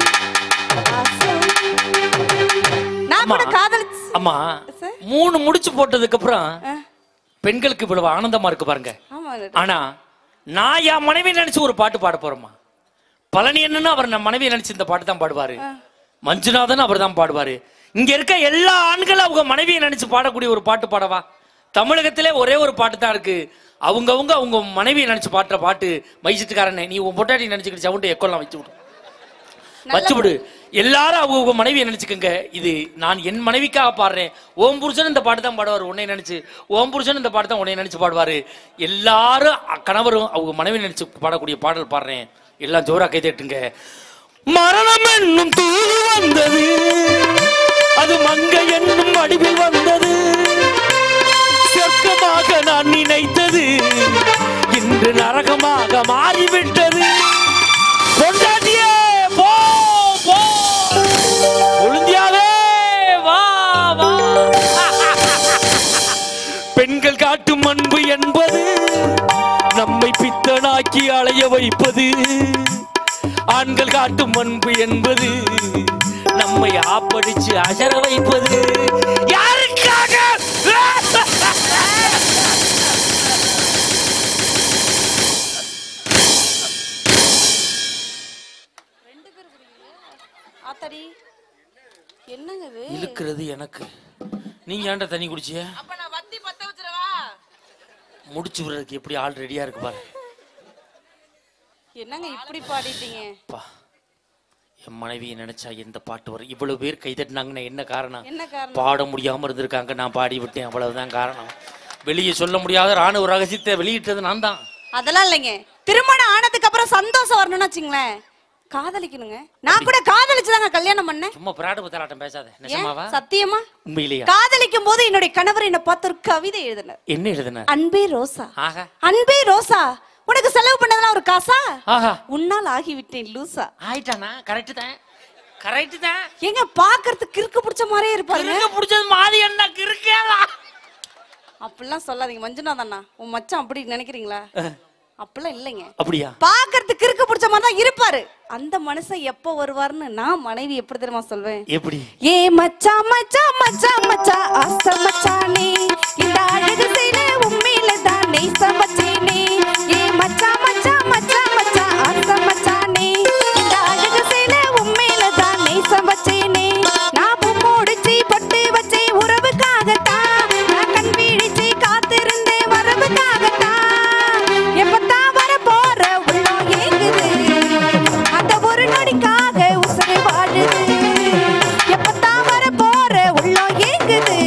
நான் கூட காதல். அம்மா 3 முடிச்சு போட்டதுக்கு அப்புறம் பெண்களுக்கு இவ்வளவு ஆனந்தமா இருக்கு பாருங்க. ஆனா நான் என் மனைவி நினைச்சு ஒரு பாட்டு பாட போறேம்மா. பழனி என்னன்னு அவர் நம்ம மனைவி நினைச்சு இந்த பாட்டு தான் பாடுவாரு. மஞ்சுநாதன் அவர் தான் பாடுவாரு. இங்க இருக்க எல்லா ஆண்களும் அவங்க மனைவியை நினைச்சு பாடக்கூடிய ஒரு பாட்டு பாடவா? தமிழகத்திலே ஒரே ஒரு பாட்டு தான் இருக்கு. அவங்க மனைவியை நினைச்சு பாடுற பாட்டு. மைசூட்டுக்காரனே, நீ உன் பொட்டாட்டி நினைச்சுக்கிட்டு சவுண்ட் எக்கோலாம் வச்சு விடு, வச்சு விடு. எல்லாரும் அவங்க மனைவியை நினைச்சுக்கங்க. இது நான் என் மனைவிக்காக பாடுறேன். ஓம் புருஷன் இந்த பாட்டு தான் பாடுவார் உன்னை நினைச்சு, ஓம் புருஷன் இந்த பாட்டு தான் உன்னை நினைச்சு பாடுவாரு. எல்லாரும் கணவரும் அவங்க மனைவி நினைச்சு பாடக்கூடிய பாடல் பாடுறேன். எல்லாம் ஜோரா கை தட்டுங்க. மரணம் என்னும் தூது வந்தது, அது மங்கை என்னும் வடிவில் வந்தது, சொர்க்கமாக நான் நினைத்தது இன்று நரகமாக மாறிவிட்டது. கொண்டாட்டியே போ போ, ஒழுந்தியாவே வா வா. பெண்கள் காட்டும் அன்பு என்பது நம்மை பித்தனாக்கி அலைய வைப்பது, ஆண்கள் காட்டும் அன்பு என்பது நம்மை ஆப்படிச்சு அசர வைப்பது. யாருக்காக? என்னங்க இழுக்கிறது எனக்கு? நீங்க ஏன்டா தண்ணி குடிச்சிய? முடிச்சு விடுறதுக்கு எப்படி ஆள் ரெடியா இருக்கு பாரு. என்னங்க இப்படி பாடிட்டீங்க? என் மனைவியை நினைச்சா எந்த பாட்டு வரும்? இவ்வளவு பேர் கைதட்டினாங்கன்னா என்ன காரணம்? என்ன காரணம்? பாட முடியாம இருந்திருக்காங்க, நான் பாடி விட்டேன், அவ்வளவுதான் காரணம். வெளியே சொல்ல முடியாத ராணுவ ரகசியத்தை வெளியிட்டது நான் தான். அதெல்லாம் இல்லைங்க. திருமணம் ஆனதுக்கு அப்புறம் சந்தோஷம் வரணும்னு வச்சுங்களேன், காதலிக்கணுங்க. நான் கூட காதலிச்சுதாங்க கல்யாணம் பண்ணேன். சும்மா பிராடு புத்தலாட்டம் பேசாத. நிஜமாவா? சத்தியமா? உண்மையிலேயா? காதலிக்கும் போது என்னுடைய கணவர் என்ன பார்த்து ஒரு கவிதை எழுதினார். என்ன எழுதினார்? அன்பே ரோசா, ஆஹா, அன்பே ரோசா, உனக்கு செலவு பண்ணதெல்லாம் ஒரு காசா, ஆஹா, உன்னால் ஆகிவிட்டேன் லூசா. ஆயிட்டானா? கரெக்ட் தான், கரெக்ட் தான். ஏங்க பாக்குறதுக்கு கிறுக்கு பிடிச்ச மாதிரியே இருப்பாருங்க. கிறுக்கு பிடிச்சது மாதிரி என்ன கிறுக்கேடா? அப்படிலாம் சொல்லாதீங்க மஞ்சுநாத் அண்ணா. உன் மச்சான் அப்படி நினைக்கிறீங்களா? அப்படிலாம் இல்லைங்க. அப்படியா? பாக்குறதுக்கு கிறுக்கு பிடிச்ச மாதிரி தான் இருப்பாரு. அந்த மனுஷன் எப்ப வருவாருன்னு நான் மனைவி எப்படி தெரியுமா சொல்வேன்? எப்படி? ஏ மச்சான் மச்சான் மச்சான் மச்சான் ஆசை மச்சானே, இந்த அழகு செய்த உண்மையில தானே சமச்சேனே. ஏ மச்சான் மச்சான் மச்சான் மச்சான் ஆசை மச்சானே, இந்த அழகு செய்த உண்மையில தானே சமச்சேனே. நான் பூமுடிச்சு பொட்டு வச்சே உறவுக்காகத்தான், நான் கண் விழிச்சு காத்திருந்தேன் வரவுக்காகத்தான். எப்பத்தான் வர போற உள்ளம் ஏங்குது, அந்த ஒரு நொடிக்காக உசுறு வாழுது. எப்பத்தான் வர போற உள்ளம் ஏங்குது,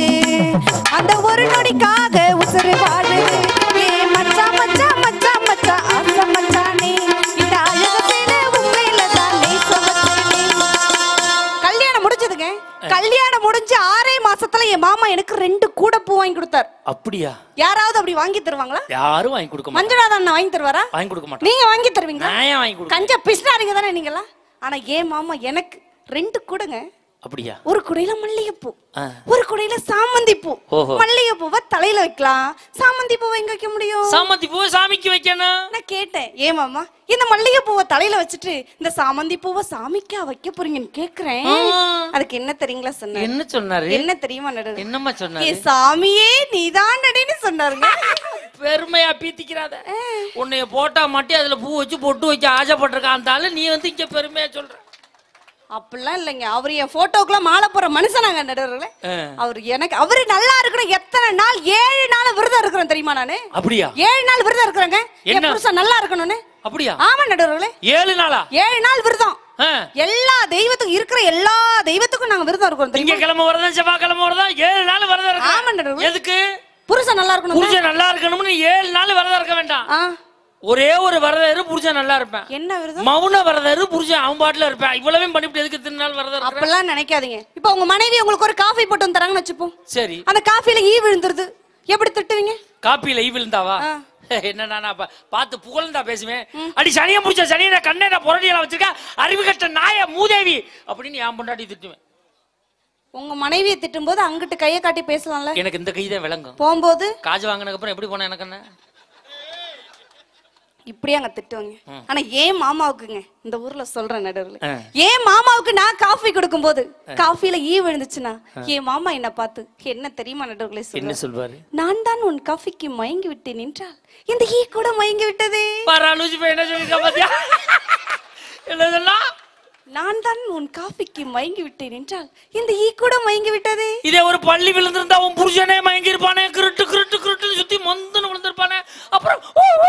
அந்த ஒரு நொடிக்காக உசுறு வாழுது. ஏ மச்சான் மச்சான் மச்சான் மச்சான் ஆசை மச்சானே, இந்த அழகு செய்த உண்மையில தானே சமச்சேனே. கல்யாணம் முடிஞ்சதுங்க. கல்யாணம் முடிஞ்சு 6 மாசத்துல என் மாமா எனக்கு 2 கூட பூ வாங்கி கொடுத்தார். அப்படியா? யாராவது அப்படி வாங்கி தருவாங்களா? யாரும் வாங்கி கொடுக்க மாட்டாங்க. மஞ்சுநாத் அண்ணா வாங்கி தருவாரா? வாங்கி கொடுக்க மாட்டாங்க. நீங்க வாங்கி தருவீங்களா? நான் ஏன் வாங்கி கொடுக்க? கஞ்ச பிஸ்னாரிங்க தானே நீங்களா? ஆனா ஏன் மாமா எனக்கு 2 கூடங்க. அப்படியா? ஒரு குடையில மல்லிகைப்பூ, ஆ. ஒரு குடையில சாமந்தி பூ. ஓஹோ. மல்லிகைப்பூவை தலையில வைக்கலாம், சாமந்தி பூவை எங்க வைக்க முடியும்? சாமந்தி பூவை சாமிக்கு வைக்கணும். நான் கேட்டேன், ஏன் மாமா இந்த மல்லிகை பூவை தலையில வச்சுட்டு இந்த சாமந்தி பூவை சாமிக்கா வைக்க போறீங்கன்னு கேக்குறேன். அதுக்கு என்ன தெரியுங்களா சொன்னாரு? என்ன சொன்னாரு? என்ன தெரியுமா நடுவு? என்னம்மா சொன்னாரு? ஏ சாமியே நீதான் நடின்னு சொன்னாருங்க. பெருமையா பீத்திக்கிறாத. உன்னைய போட்டா மாட்டி அதுல பூ வச்சு பொட்டு வைக்க ஆசைப்பட்டிருக்கான். அந்த ஆளு நீ வந்து இங்க பெருமையா சொல்ற. அப்படிலாம் இல்லைங்க. அவரு என் போட்டோக்குள்ள மாலை போற மனுஷனாங்க நடுவர்களே. அவரு எனக்கு அவரு நல்லா இருக்கணும். எத்தனை நாள் 7 நாள் விரதம் இருக்கிறேன் தெரியுமா நானு? அப்படியா? 7 நாள் விரதம் இருக்கிறேங்க. என் புருஷன் நல்லா இருக்கணும்னு. அப்படியா? ஆமா நடுவர்களே. 7 நாளா? 7 நாள் விரதம். எல்லா தெய்வத்துக்கும் இருக்கிற எல்லா தெய்வத்துக்கும் நாங்க விரதம் இருக்கிறோம் தெரியுமா? திங்கக்கிழமை விரதம், செவ்வாய்க்கிழமை விரதம், 7 நாள் விரதம் இருக்கு. ஆமா நடுவர்களே. எதுக்கு? புருஷன் நல்லா இருக்கணும். புருஷன் நல்லா இருக்கணும்னு 7 நாள் விரதம் இருக்க வேண்டாம். ஒரே ஒரு விரதம் இரு, புருஷன் நல்லா இருப்பேன். என்ன விரதம்? மௌன விரதம் இரு, புருஷன் அவன் பாட்டுல இருப்பேன். இவ்வளவையும் பண்ணிட்டு எதுக்கு 3 நாள் விரதம் இருக்க? அப்பெல்லாம் நினைக்காதீங்க. இப்ப உங்க மனைவி உங்களுக்கு ஒரு காஃபி போட்டு வந்து தராங்கன்னு வச்சுப்போம். சரி. அந்த காஃபில ஈ விழுந்துருது, எப்படி திட்டுவீங்க? காப்பியில ஈ விழுந்தாவா? என்ன நானா பார்த்து புகழ்ந்தா பேசுவேன். அடி சனியை முடிச்ச சனியை கண்ணை புரடியெல்லாம் வச்சிருக்க அறிவு கட்ட நாய மூதேவி அப்படின்னு என் பொண்டாட்டி திட்டுவேன். உங்க மனைவியை திட்டும் போது அங்கிட்டு கையை காட்டி பேசலாம்ல. எனக்கு இந்த கைதான் விளங்கும். போகும்போது காஜு வாங்கினதுக்கு அப்புறம் எப்படி போன எனக்கு என்ன இப்படியே அங்க திட்டுவாங்க. ஆனா ஏன் மாமாவுக்குங்க இந்த ஊர்ல சொல்றேன் நடுவுல, ஏன் மாமாவுக்கு நான் காஃபி கொடுக்கும் போது காஃபில ஈ விழுந்துச்சுன்னா என் மாமா என்ன பார்த்து என்ன தெரியுமா நடுவுல என்ன சொல்வாரு? நான் தான் உன் காஃபிக்கு மயங்கி விட்டேன் என்றால் இந்த ஈ கூட மயங்கி விட்டதே. என்ன சொல்லிருக்க பாத்தியா? என்ன சொன்னா? நான் தான் உன் காஃபிக்கு மயங்கி விட்டேன் என்றால் இந்த ஈ கூட மயங்கி விட்டதே. இதே ஒரு பள்ளி விழுந்திருந்தா உன் புருஷனே மயங்கி இருப்பானே, கிருட்டு கிருட்டு கிருட்டு சுத்தி மொந்தன்னு விழுந்திருப்பானே. அப்புறம்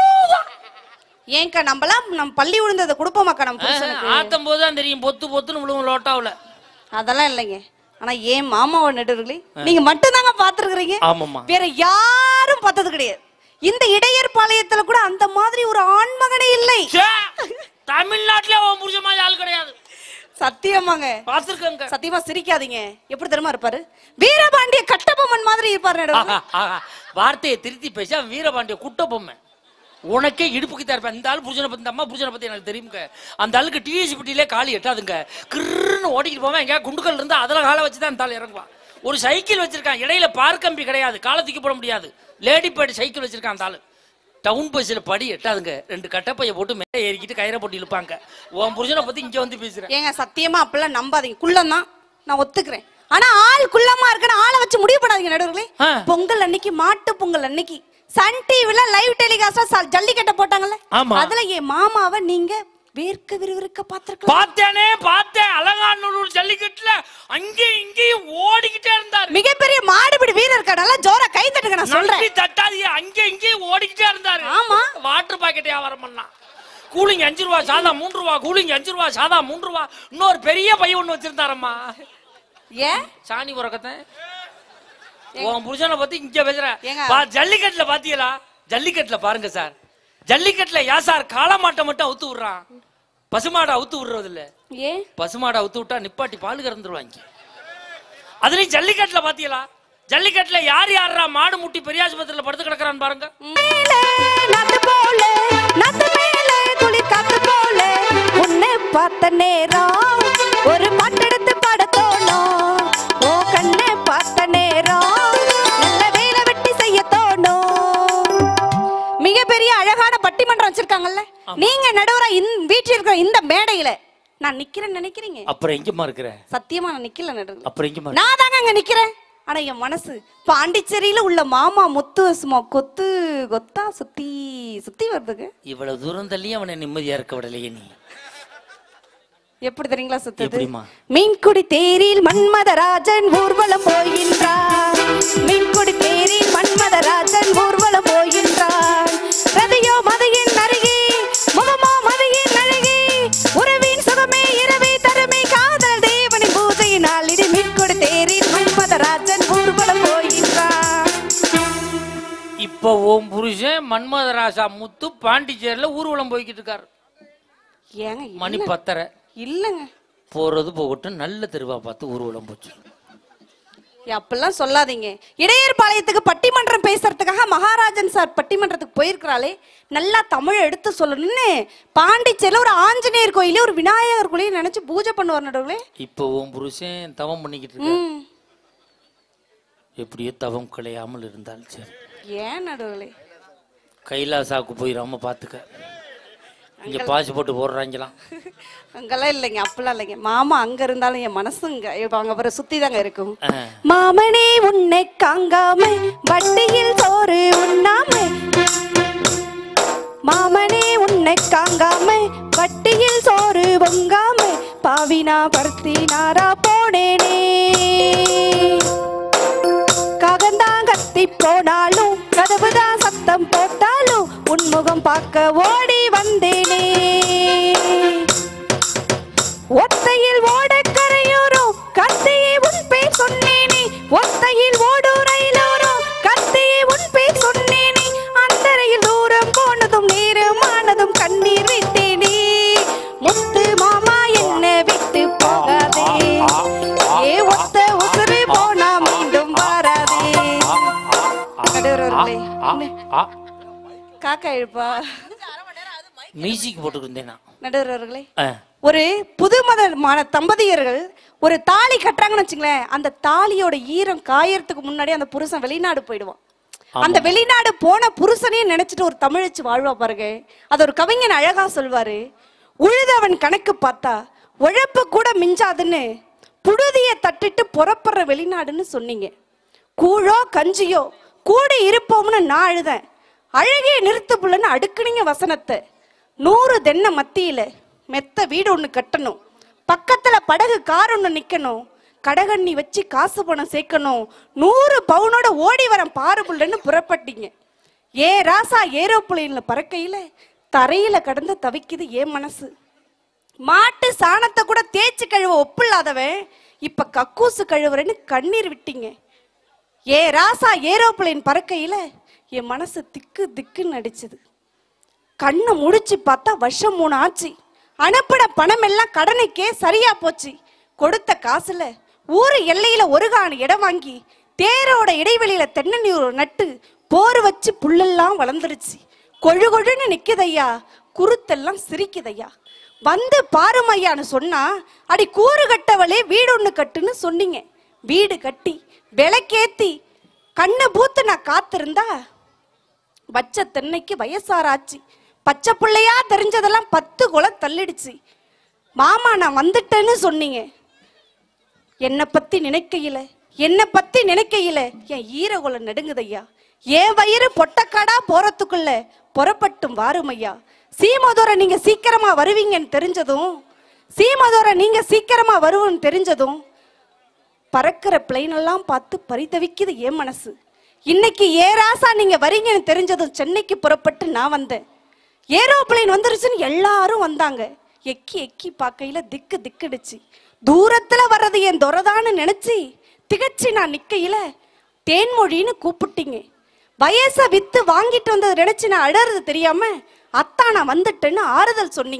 ஏன்க்கா நம்மளாம் நம்ம பள்ளி விழுந்ததை கொடுப்போமாக்கா நம்ம புருஷனுக்கு? ஆத்தும் போது தான் தெரியும், பொத்து பொத்துன்னு விழுவும் லோட்டாவுல. அதெல்லாம் இல்லைங்க. ஆனா ஏன் மாமாவை நடுவர்களே நீங்க மட்டும் தாங்க பாத்துருக்கீங்க. ஆமாமா. வேற யாரும் பார்த்தது கிடையாது. இந்த இடையர் பாளையத்துல கூட அந்த மாதிரி ஒரு ஆண்மகனே இல்லை. தமிழ்நாட்டுல உன் புருஷ மாதிரி ஆள் கிடையாது. சத்தியமாங்க பாத்துருக்கங்க. சத்தியமா சிரிக்காதீங்க. எப்படி தெரியுமா இருப்பாரு? வீரபாண்டிய கட்டபொம்மன் மாதிரி இருப்பாரு நடுவர்களே. வார்த்தையை திருத்தி பேச வீரபாண்டிய குட்டபொம்மன். உனக்கே இடுப்புக்கு தான் இருப்பேன். இந்த ஆள் புருஷனை பத்தி, இந்த அம்மா புருஷனை பத்தி எனக்கு தெரியுங்க. அந்த ஆளுக்கு டிஎஸ்சி பெட்டியிலே காலி எட்டாதுங்க. கிருன்னு ஓடிக்கிட்டு போவேன். எங்கேயா குண்டுக்கல் இருந்தா அதில் காலை வச்சுதான் அந்த ஆள் இறங்குவான். ஒரு சைக்கிள் வச்சிருக்கான், இடையில பார்க்கம்பி கிடையாது, காலை தூக்கி போட முடியாது. லேடி பேட் சைக்கிள் வச்சிருக்கான் அந்த ஆளு. டவுன் பஸ்ஸில் படி எட்டாதுங்க. 2 கட்டப்பையை போட்டு மேலே ஏறிக்கிட்டு கயிறை போட்டு இழுப்பாங்க. உன் புருஷனை பத்தி இங்க வந்து பேசுறேன். ஏங்க சத்தியமா அப்பெல்லாம் நம்பாதீங்க. குள்ளம் தான், நான் ஒத்துக்கிறேன். ஆனா ஆள் குள்ளமா இருக்குன்னு ஆளை வச்சு முடிவு பண்ணாதீங்க நடுவர்களே. பொங்கல் அன்னைக்கு, மாட்டு பொங்கல் அன்னைக்கு சன் டிவில லைவ் டெலிகாஸ்டா ஜல்லிக்கட்ட போட்டாங்கல்ல, அதுல என் மாமாவை நீங்க வேர்க்க விறுவிறுக்க பாத்துருக்கலாம். பார்த்தேனே, பார்த்தேன். அலங்காநல்லூர் ஜல்லிக்கட்டுல அங்கேயும் இங்கேயும் ஓடிக்கிட்டே இருந்தாரு. மிகப்பெரிய மாடுபிடி வீரர் கடல ஜோரா கை தட்டுங்க. நான் சொல்றேன், தட்டாதீங்க. அங்கேயும் இங்கேயும் ஓடிக்கிட்டே இருந்தாரு. ஆமா. வாட்டர் பாக்கெட் வியாபாரம் பண்ணா. கூலிங் 5 ரூபா, சாதா 3 ரூபா. கூலிங் 5 ரூபா, சாதா 3 ரூபா. இன்னொரு பெரிய பையன் ஒண்ணு வச்சிருந்தாரம்மா. ஏன் சாணி உறக்கத்தை உன் புருஷனை பத்தி இங்க பேசுறேன். ஜல்லிக்கட்டுல பாத்தீங்களா? ஜல்லிக்கட்டுல பாருங்க சார், ஜல்லிக்கட்டுல யா சார் காளமாட்டை மட்டும் அவுத்து விடுறான். பசுமாடை அவுத்து விடுறது இல்ல. ஏன் பசுமாடை அவுத்து விட்டா நிப்பாட்டி பால் கறந்துருவாங்க. அதுலயும் ஜல்லிக்கட்டுல பாத்தீங்களா? ஜல்லிக்கட்டுல யார் யாரா மாடு முட்டி பெரியாஸ்பத்திரியில படுத்து கிடக்குறான்னு பாருங்க. உன்னை பார்த்த நேரம் ஒரு பாட்டெடுத்து படத்தோணும். ஓ கண்ணை பார்த்த நேரம் நல்ல வேலை வெட்டி செய்ய தோணும். மிகப்பெரிய அழகான பட்டிமன்றம் வச்சிருக்காங்கல்ல, நீங்க நடுவரா வீட்டில் இருக்கிற இந்த மேடையில நான் நிக்கிறேன்னு நினைக்கிறீங்க? அப்புறம் எங்கம்மா இருக்கிற? சத்தியமா நான் நிக்கல நடுவர். அப்புறம் எங்கம்மா? நான் தாங்க அங்க நிக்கிறேன். ஆனா என் மனசு பாண்டிச்சேரியில உள்ள மாமா முத்து சும்மா கொத்து கொத்தா சுத்தி சுத்தி வருதுங்க. இவ்வளவு தூரம் தள்ளி அவனை நிம்மதியா இருக்க விடலையே நீ. எப்படி தெரியுங்களா சுத்தது? எப்படிமா? மீன்குடி தேரில் மன்மதராஜன் ஊர்வலம் போகின்றார். மீன்குடி தேரில் மன்மதராஜன் ஊர்வலம் போகின்றார். ரதியோ மதையின் அருகே முகமோ மதையின் அழகே உறவின் சுகமே இரவே தருமை காதல் தேவனின் பூஜையினால் இது மீன்குடி தேரில் மன்மதராஜன் ஊர்வலம் போகின்றார். இப்ப ஓம் புருஷன் மன்மதராசா முத்து பாண்டிச்சேரியில ஊர்வலம் போய்கிட்டு இருக்காரு. ஏங்க மணி 10:30 இல்லங்க. போறது போகட்டும், நல்ல தெருவா பார்த்து ஊர்வலம் போச்சு. அப்பெல்லாம் சொல்லாதீங்க. இடையர்பாளையத்துக்கு பட்டிமன்றம் பேசுறதுக்காக மகாராஜன் சார் பட்டிமன்றத்துக்கு போயிருக்கிறாளே, நல்லா தமிழ் எடுத்து சொல்லணும்னு பாண்டிச்சேரியில ஒரு ஆஞ்சநேயர் கோயிலே ஒரு விநாயகர் கோயிலையும் நினைச்சு பூஜை பண்ணுவார் நடுவுல. இப்போ உன் புருஷன் தவம் பண்ணிக்கிட்டு இருக்க. எப்படியோ தவம் கலையாமல் இருந்தால் சரி. ஏன் நடுவுல? கைலாசாவுக்கு போயிடாம பாத்துக்க. இங்க பாசி போட்டு போடுறாங்களாம். அங்கெல்லாம் இல்லைங்க, அப்பெல்லாம் இல்லைங்க. மாமா அங்க இருந்தாலும் என் மனசுங்க அங்க அவரை சுத்தி தாங்க இருக்கும். மாமனே உன்னை காங்காம வட்டியில் சோறு உண்ணாம, மாமனே உன்னை காங்காம வட்டியில் சோறு பொங்காம பாவினா பருத்தி நாரா போனேனே. காகந்தான் கத்தி போனாலும் கதவுதான் சத்தம் போட்டாலும் உன்முகம் பார்க்க ஓடி வந்தேனே. ஒத்தையில் ஓட கரையோரும் கத்தியே உன் பேர் சொன்னேனே. ஒத்தையில் ஓடும் ரயிலோரும் கத்தியே உன் பேர் சொன்னேனே. அந்தரையில் தூரம் போனதும் நேரமானதும் கண்ணீர் விட்டேனே. முத்து மாமா என்ன விட்டு போகாதே, ஏ ஒத்த உசுறு போனா மீண்டும் வராதே. காக்கா எழுப்பா மியூசிக் போட்டு இருந்தேன் நடுவர்களே. ஒரு புது மதமான தம்பதியர்கள் ஒரு தாலி கட்டுறாங்கன்னு வச்சுங்களேன், அந்த தாலியோட ஈரம் காயறதுக்கு முன்னாடி அந்த புருஷன் வெளிநாடு போயிடுவான். அந்த வெளிநாடு போன புருஷனையும் நினைச்சிட்டு ஒரு தமிழச்சு வாழ்வா பாருங்க. அது ஒரு கவிஞன் அழகா சொல்வாரு, உழுதவன் கணக்கு பார்த்தா உழைப்பு கூட மிஞ்சாதுன்னு புழுதிய தட்டிட்டு புறப்படுற வெளிநாடுன்னு சொன்னீங்க. கூழோ கஞ்சியோ கூட இருப்போம்னு நான் அழுதேன். அழகிய நிறுத்து புள்ளன்னு அடுக்குனீங்க வசனத்தை. 100 தென்னை மத்தியில மெத்த வீடு ஒண்ணு கட்டணும், பக்கத்துல படகு கார் ஒண்ணு நிக்கணும், கடகண்ணி வச்சு காசு பணம் சேர்க்கணும், 100 பவுனோட ஓடி வரம் பாரு புள்ளன்னு புறப்பட்டீங்க. ஏ ராசா ஏரோப்ளேன்ல பறக்கையில தரையில கடந்து தவிக்குது ஏன் மனசு. மாட்டு சாணத்தை கூட தேய்ச்சி கழுவ ஒப்பில்லாதவன் இப்ப கக்கூசு கழுவுறேன்னு கண்ணீர் விட்டீங்க. ஏ ராசா ஏரோப்ளேன் பறக்கையில என் மனசு திக்கு திக்குன்னு அடிச்சது. கண்ணை முடிச்சு பார்த்தா வருஷம் 3 ஆச்சு. அனுப்பின பணம் எல்லாம் கடனுக்கே சரியா போச்சு. கொடுத்த காசுல ஊரு எல்லையில ஒரு காணி இடம் வாங்கி தேரோட இடைவெளியில தென்னநீர் நட்டு போர் வச்சு புல்லெல்லாம் வளர்ந்துருச்சு. கொழு கொழுன்னு நிக்குதையா, குருத்தெல்லாம் சிரிக்குதையா. வந்து பாருமையான்னு சொன்னா அடி கூறு கட்டவளே வீடு ஒண்ணு கட்டுன்னு சொன்னீங்க. வீடு கட்டி விளக்கேத்தி கண்ணை பூத்து நான் காத்திருந்தா வச்ச தென்னைக்கு வயசாராச்சு. பச்சை பிள்ளையா தெரிஞ்சதெல்லாம் 10 குலை தள்ளிடுச்சு. மாமா நான் வந்துட்டேன்னு சொன்னீங்க. என்னை பத்தி நினைக்கையில என் ஈரகுல நடுங்குதையா. என் வயிறு பொட்டக்காடா போறதுக்குள்ள புறப்பட்டும் வாருமையா. சீமதோர நீங்க சீக்கிரமா வருவீங்கன்னு தெரிஞ்சதும் பறக்கிற பிளைன் எல்லாம் பார்த்து பரிதவிக்குது என் மனசு. இன்னைக்கு ஏராசா நீங்க வரீங்கன்னு தெரிஞ்சதும் சென்னைக்கு புறப்பட்டு நான் வந்தேன். ஏரோப்ளேன் வந்துருச்சுன்னு எல்லாரும் வந்தாங்க. எக்கி பார்க்கையில திக்கு திக்குடுச்சு. தூரத்துல வர்றது என் துரதான்னு நினைச்சு திகச்சு நான் நிக்கையில தேன்மொழின்னு கூப்பிட்டீங்க. வயச வித்து வாங்கிட்டு வந்தது நினைச்சு நான் அடறது தெரியாம அத்தா நான் வந்துட்டேன்னு ஆறுதல் சொன்னீங்க.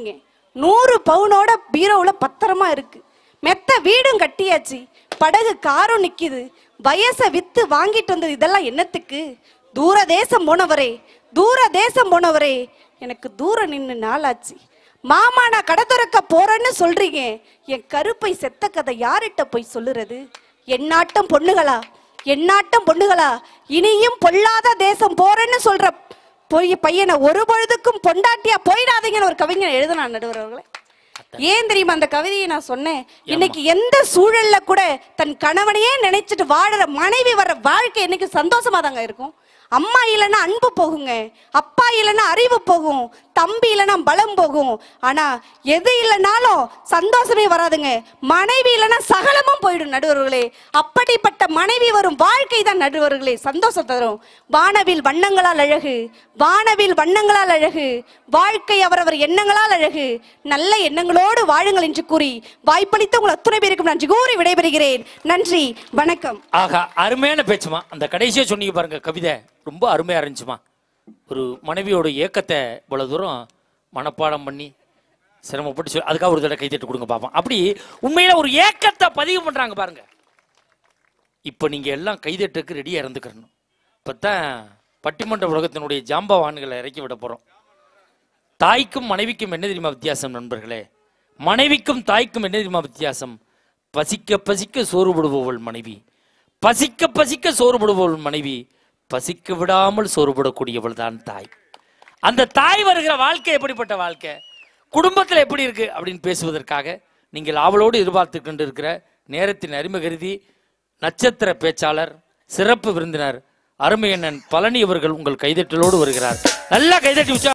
100 பவுனோட பீரோவுல பத்திரமா இருக்கு. மெத்த வீடும் கட்டியாச்சு, படகு காரும் நிக்குது. வயசை வித்து வாங்கிட்டு வந்தது இதெல்லாம் என்னத்துக்கு? தூர தேசம் போனவரே, தூர தேசம் போனவரே, எனக்கு தூரம் நின்று நாளாச்சு. மாமா நான் கடை திறக்க போறேன்னு சொல்றீங்க, என் கருப்பை செத்த கதை யார்கிட்ட போய் சொல்லுறது? என்னாட்டம் பொண்ணுகளா, என்னாட்டம் பொண்ணுகளா, இனியும் பொல்லாத தேசம் போறேன்னு சொல்ற போய் பையனை ஒரு பொழுதுக்கும் பொண்டாட்டியா போயிடாதீங்கன்னு ஒரு கவிஞர் எழுதினான் நடுவர் அவர்களே. ஏன் தெரியுமா அந்த கவிதையை நான் சொன்னேன்? இன்னைக்கு எந்த சூழல்ல கூட தன் கணவனையே நினைச்சிட்டு வாழற மனைவி வர்ற வாழ்க்கை இன்னைக்கு சந்தோஷமா தாங்க இருக்கும். அம்மா இல்லைன்னா அன்பு போகுங்க, அப்பா இல்லைன்னா அறிவு போகும், தம்பி இல்லைன்னா பலம் போகும். ஆனா எது இல்லைனாலும் சந்தோஷமே வராதுங்க. மனைவி இல்லைன்னா சகலமும் போயிடும் நடுவர்களே. அப்படிப்பட்ட மனைவி வரும் வாழ்க்கை தான் நடுவர்களே சந்தோஷம் தரும். வானவில் வண்ணங்களால் அழகு, வானவில் வண்ணங்களால் அழகு, வாழ்க்கை அவரவர் எண்ணங்களால் அழகு. நல்ல எண்ணங்களோடு வாழுங்கள் என்று கூறி வாய்ப்பளித்த உங்கள் அத்துணை பேருக்கும் நன்றி கூறி விடைபெறுகிறேன். நன்றி, வணக்கம். ஆகா, அருமையான பேச்சுமா. அந்த கடைசியா சொன்னீங்க பாருங்க கவிதை, ரொம்ப அருமையா இருந்துச்சுமா. ஒரு மனைவியோட ஏக்கத்தை இவ்வளவு தூரம் மனப்பாடம் பண்ணி சிரமப்பட்டு சொல்லி அதுக்காக ஒரு தடவை கைத்தட்டு கொடுங்க பாப்போம். அப்படி உண்மையில ஒரு ஏக்கத்தை பதிவு பண்றாங்க பாருங்க. இப்ப நீங்க எல்லாம் கைதட்டுக்கு ரெடியா இருந்துக்கணும். இப்பதான் பட்டிமன்ற உலகத்தினுடைய ஜாம்பவான்களை இறக்கி விட போறோம். தாய்க்கும் மனைவிக்கும் என்ன தெரியுமா வித்தியாசம் நண்பர்களே? மனைவிக்கும் தாய்க்கும் என்ன தெரியுமா வித்தியாசம்? பசிக்க பசிக்க சோறுபடுபவள் மனைவி, பசிக்க பசிக்க சோறுபடுபவள் மனைவி, பசிக்க விடாமல் சோறுபடக்கூடியவள் தான் தாய். அந்த தாய் வருகிற வாழ்க்கை எப்படிப்பட்ட வாழ்க்கை, குடும்பத்தில் எப்படி இருக்கு அப்படின்னு பேசுவதற்காக நீங்கள் ஆவலோடு எதிர்பார்த்து கொண்டு இருக்கிற நேரத்தின் அருமை கருதி நட்சத்திர பேச்சாளர் சிறப்பு விருந்தினர் அருமையண்ணன் பழனி அவர்கள் உங்கள் கைதட்டலோடு வருகிறார். நல்லா கைதட்டி